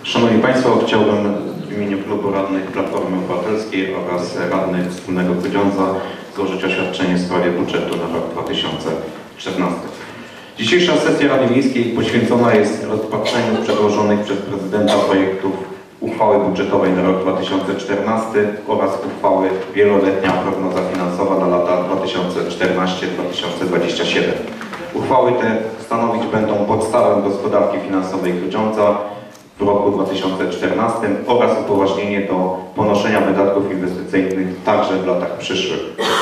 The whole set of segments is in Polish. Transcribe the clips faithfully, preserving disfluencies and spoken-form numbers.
Szanowni Państwo, chciałbym w imieniu Klubu Radnych Platformy Obywatelskiej oraz Radnych Wspólnego Grudziądza złożyć oświadczenie w sprawie budżetu na rok dwa tysiące czternasty. Dzisiejsza sesja Rady Miejskiej poświęcona jest rozpatrzeniu przedłożonych przez prezydenta projektów uchwały budżetowej na rok dwa tysiące czternasty oraz uchwały wieloletnia prognoza finansowa na lata dwa tysiące czternasty do dwa tysiące dwudziestego siódmego. Uchwały te stanowić będą podstawę gospodarki finansowej Grudziądza w roku dwa tysiące czternastym oraz upoważnienie do ponoszenia wydatków inwestycyjnych także w latach przyszłych.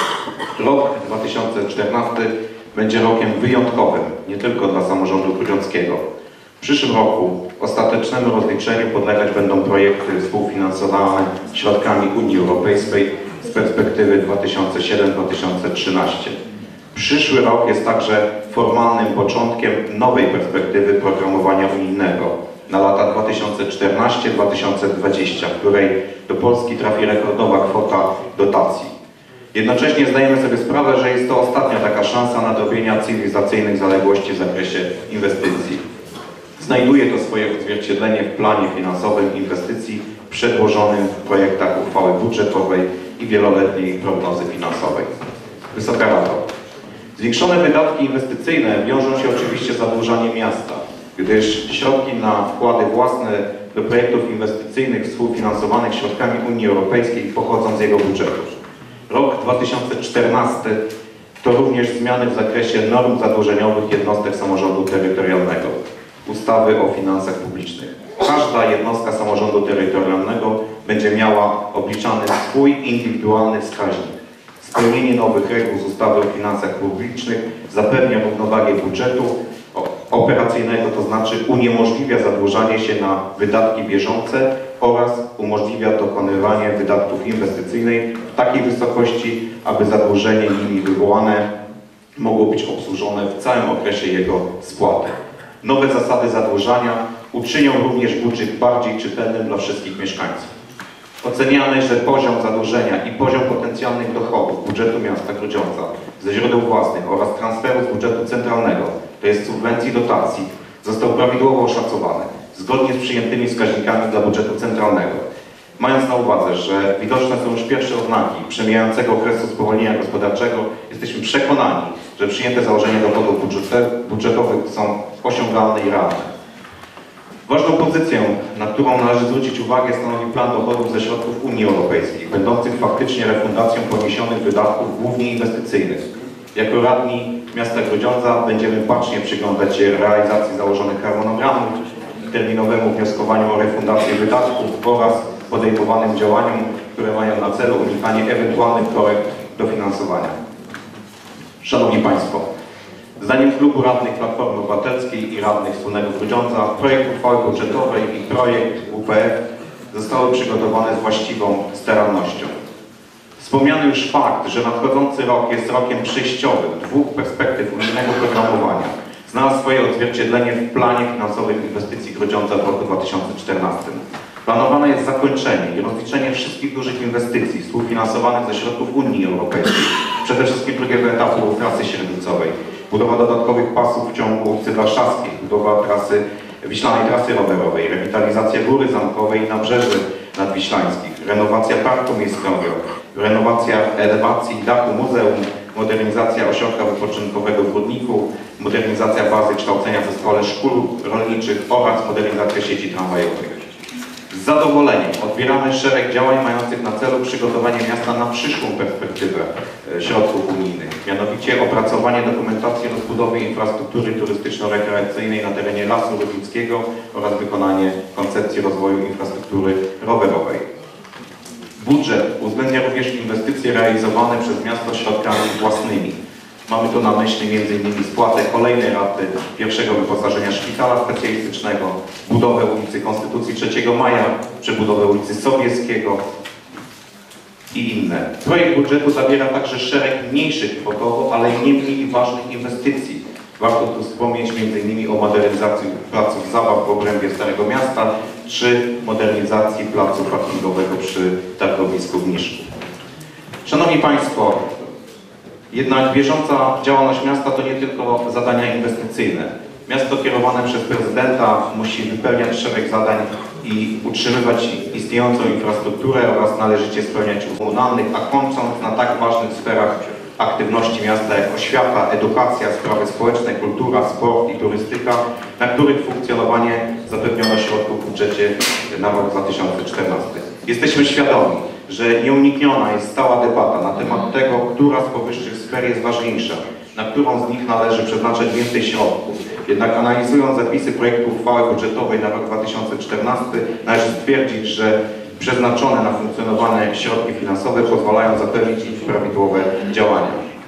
Rok dwa tysiące czternasty będzie rokiem wyjątkowym nie tylko dla samorządu grudziąckiego. W przyszłym roku ostatecznemu rozliczeniu podlegać będą projekty współfinansowane środkami Unii Europejskiej z perspektywy dwa tysiące siódmy do dwa tysiące trzynastego. Przyszły rok jest także formalnym początkiem nowej perspektywy programowania unijnego na lata dwa tysiące czternasty do dwa tysiące dwudziestego, w której do Polski trafi rekordowa kwota dotacji. Jednocześnie zdajemy sobie sprawę, że jest to ostatnia taka szansa nadrobienia cywilizacyjnych zaległości w zakresie inwestycji. Znajduje to swoje odzwierciedlenie w planie finansowym inwestycji przedłożonym w projektach uchwały budżetowej i wieloletniej prognozy finansowej. Wysoka Rado, zwiększone wydatki inwestycyjne wiążą się oczywiście z zadłużaniem miasta, gdyż środki na wkłady własne do projektów inwestycyjnych współfinansowanych środkami Unii Europejskiej pochodzą z jego budżetu. Rok dwa tysiące czternasty to również zmiany w zakresie norm zadłużeniowych jednostek samorządu terytorialnego, ustawy o finansach publicznych. Każda jednostka samorządu terytorialnego będzie miała obliczany swój indywidualny wskaźnik. Spełnienie nowych reguł z ustawy o finansach publicznych zapewnia równowagę budżetu operacyjnego, to znaczy uniemożliwia zadłużanie się na wydatki bieżące oraz umożliwia dokonywanie wydatków inwestycyjnych w takiej wysokości, aby zadłużenie nimi wywołane mogło być obsłużone w całym okresie jego spłaty. Nowe zasady zadłużania uczynią również budżet bardziej czytelnym dla wszystkich mieszkańców. Oceniamy, że poziom zadłużenia i poziom potencjalnych dochodów budżetu miasta Grudziądza ze źródeł własnych oraz transferu z budżetu centralnego, to jest subwencji dotacji, został prawidłowo oszacowany, zgodnie z przyjętymi wskaźnikami dla budżetu centralnego. Mając na uwadze, że widoczne są już pierwsze oznaki przemijającego okresu spowolnienia gospodarczego, jesteśmy przekonani, że przyjęte założenia dochodów budżetowych są osiągalne i realne. Ważną pozycję, na którą należy zwrócić uwagę, stanowi plan dochodów ze środków Unii Europejskiej, będących faktycznie refundacją poniesionych wydatków, głównie inwestycyjnych. Jako radni miasta Grudziądza będziemy bacznie przyglądać się realizacji założonych harmonogramów, terminowemu wnioskowaniu o refundację wydatków oraz podejmowanym działaniom, które mają na celu unikanie ewentualnych korekt dofinansowania. Szanowni Państwo, zdaniem Klubu Radnych Platformy Obywatelskiej i Radnych Wspólnego Grudziądza projekt uchwały budżetowej i projekt U P F zostały przygotowane z właściwą starannością. Wspomniany już fakt, że nadchodzący rok jest rokiem przejściowym dwóch perspektyw unijnego programowania, znalazł swoje odzwierciedlenie w planie finansowym inwestycji Grudziądza w roku dwa tysiące czternastym. Planowane jest zakończenie i rozliczenie wszystkich dużych inwestycji współfinansowanych ze środków Unii Europejskiej, przede wszystkim drugiego etapu trasy średnicowej, budowa dodatkowych pasów w ciągu ulicy Warszawskiej, budowa trasy Wiślanej Trasy Rowerowej, rewitalizacja Góry Zamkowej i Nabrzeży Nadwiślańskich, renowacja Parku Miejskiego, renowacja elewacji i dachu muzeum, modernizacja ośrodka wypoczynkowego w Rudniku, modernizacja bazy kształcenia w Zespole Szkół Rolniczych oraz modernizacja sieci tramwajowej. Z zadowoleniem odbieramy szereg działań mających na celu przygotowanie miasta na przyszłą perspektywę środków unijnych, mianowicie opracowanie dokumentacji rozbudowy infrastruktury turystyczno-rekreacyjnej na terenie Lasu Rudnickiego oraz wykonanie koncepcji rozwoju infrastruktury rowerowej. Budżet uwzględnia również inwestycje realizowane przez miasto środkami własnymi. Mamy tu na myśli między innymi spłatę kolejnej raty pierwszego wyposażenia szpitala specjalistycznego, budowę ulicy Konstytucji trzeciego maja, przebudowę ulicy Sobieskiego i inne. Projekt budżetu zawiera także szereg mniejszych kwotowo, ale nie mniej ważnych inwestycji. Warto tu wspomnieć między innymi o modernizacji placów zabaw w obrębie Starego Miasta czy modernizacji placu parkingowego przy targowisku w Niszku. Szanowni Państwo, jednak bieżąca działalność miasta to nie tylko zadania inwestycyjne. Miasto kierowane przez prezydenta musi wypełniać szereg zadań i utrzymywać istniejącą infrastrukturę oraz należycie spełniać umów komunalnych, a kończąc na tak ważnych sferach aktywności miasta jak oświata, edukacja, sprawy społeczne, kultura, sport i turystyka, na których funkcjonowanie zapewniono środków w budżecie na rok dwa tysiące czternasty. Jesteśmy świadomi, że nieunikniona jest stała debata na temat tego, która z powyższych sfer jest ważniejsza, na którą z nich należy przeznaczać więcej środków. Jednak analizując zapisy projektu uchwały budżetowej na rok dwa tysiące czternasty należy stwierdzić, że przeznaczone na funkcjonowanie środki finansowe pozwalają zapewnić ich prawidłowe działania.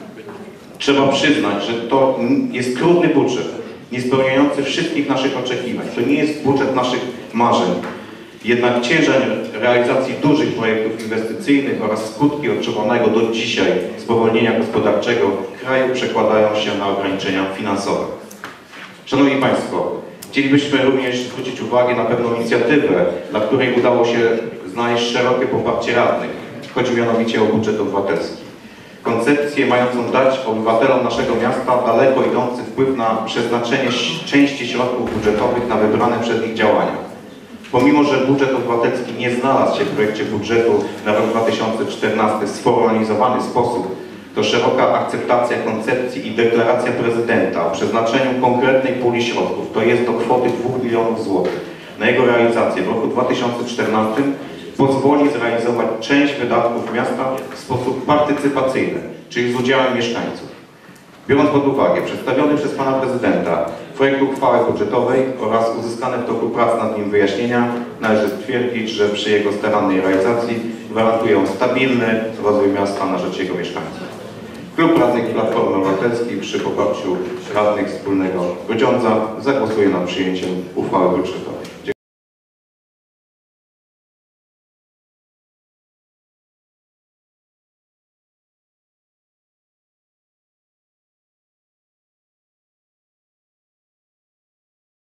Trzeba przyznać, że to jest trudny budżet, nie spełniający wszystkich naszych oczekiwań. To nie jest budżet naszych marzeń. Jednak ciężar realizacji dużych projektów inwestycyjnych oraz skutki odczuwanego do dzisiaj spowolnienia gospodarczego kraju przekładają się na ograniczenia finansowe. Szanowni Państwo, chcielibyśmy również zwrócić uwagę na pewną inicjatywę, dla której udało się znaleźć szerokie poparcie radnych. Chodzi mianowicie o budżet obywatelski. Koncepcję mającą dać obywatelom naszego miasta daleko idący wpływ na przeznaczenie części środków budżetowych na wybrane przez nich działania. Pomimo że budżet obywatelski nie znalazł się w projekcie budżetu na rok dwa tysiące czternasty w sformalizowany sposób, to szeroka akceptacja koncepcji i deklaracja prezydenta o przeznaczeniu konkretnej puli środków, to jest do kwoty dwóch milionów złotych, na jego realizację w roku dwa tysiące czternastym pozwoli zrealizować część wydatków miasta w sposób partycypacyjny, czyli z udziałem mieszkańców. Biorąc pod uwagę przedstawiony przez Pana Prezydenta projekt uchwały budżetowej oraz uzyskane w toku prac nad nim wyjaśnienia, należy stwierdzić, że przy jego starannej realizacji gwarantują stabilny rozwój miasta na rzecz jego mieszkańców. Klub Radnych Platformy Obywatelskiej przy poparciu radnych wspólnego Grudziądza zagłosuje nad przyjęciem uchwały budżetowej.